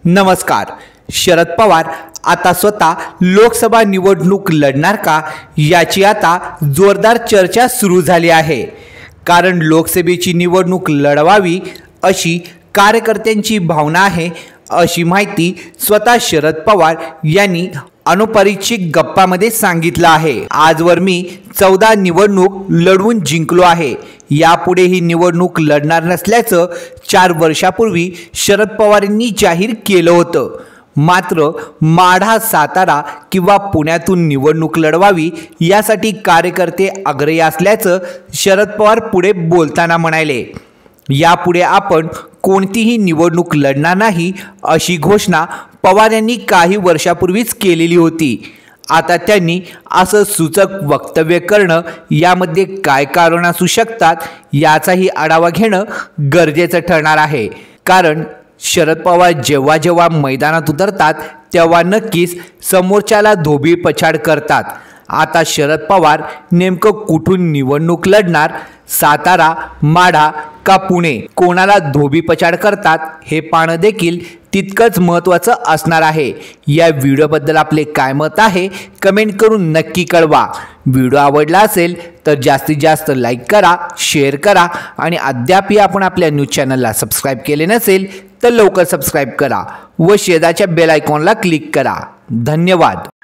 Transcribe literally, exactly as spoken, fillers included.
नमस्कार। शरद पवार आता स्वतः लोकसभा निवडणूक लढणार का याची आता जोरदार चर्चा सुरू झाली आहे। कारण लोकसभेची निवडणूक लढवावी अशी कार्यकर्त्यांची भावना आहे, अशी माहिती स्वतः शरद पवार यांनी अनौपचारिक गप्पामध्ये सांगितलं आहे। आजवर मी चौदा निवडणूक लढवून जिंकलो आहे, यापुढे ही निवडणूक लढणार नसल्याचं चार वर्षापूर्वी शरद पवार यांनी जाहीर केलं होतं। मात्र माढा, सातारा किंवा पुण्यातून निवडणूक लढवावी यासाठी कार्यकर्ते आग्रही असल्याचं शरद पवार पुढे बोलताना म्हणाले। यापुढे आपण कोणतीही निवडणूक लढणार नाही अशी घोषणा पवार यांनी काही वर्षापूर्वीच केलेली होती। आता त्यांनी असं सूचक वक्तव्य करणं यामध्ये काय कारण असू शकतात याचाही आढावा घेणं गरजेचं ठरणार आहे। कारण शरद पवार जेव्हा जेव्हा मैदानात उतरतात तेव्हा नक्कीच समोरच्याला धोबीपछाड करतात। आता शरद पवार नेमकं कुठून निवडणूक लढणार, सातारा, माढा का पुणे, कोणाला धोबीपछाड करतात हे पाहणं देखील तितकंच महत्त्वाचं असणार आहे। या व्हिडिओबद्दल आपले काय मत आहे कमेंट करून नक्की कळवा। व्हिडिओ आवडला असेल तर जास्तीत जास्त लाईक करा, शेअर करा आणि अद्यापही आपण आपल्या न्यूज चॅनलला सबस्क्राईब केले नसेल तर लवकर सबस्क्राईब करा व शेजारच्या बेल आयकॉनला क्लिक करा। धन्यवाद।